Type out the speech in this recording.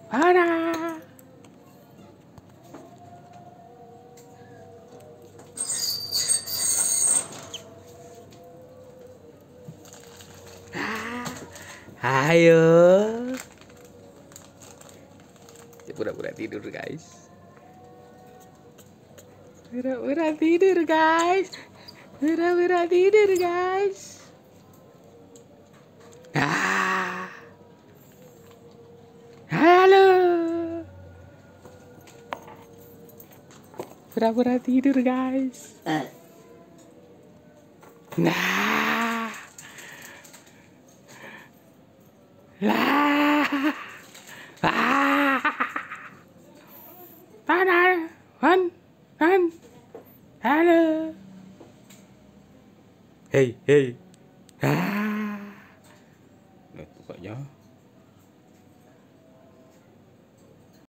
Ada. Ayo. Pura-pura tidur, guys. Pura-pura tidur, guys. Pura-pura tidur, guys. Ah. Halo. Pura-pura tidur, guys. Nah. Lah. Ah. Panas. Halo. Hey. Ah. Nah, pokoknya